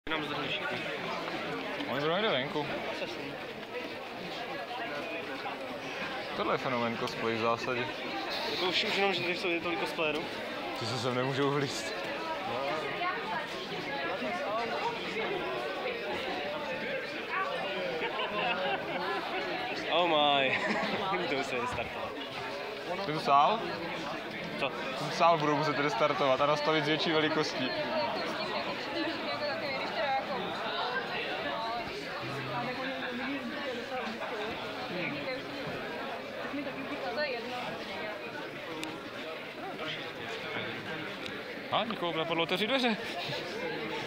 Nám zdrží všichni. Oni budou někde venku. Tohle je fenomén cosplay v zásadě. Jako už jenom, že tady jsou tolik cosplayerů. Ty se sem nemůžou vlízt. Oh my. To by se restartovat. Ten sál? Co? Ten sál budou muset restartovat a nastavit z větší velikostí. A nikomu napadlo otevřít dveře.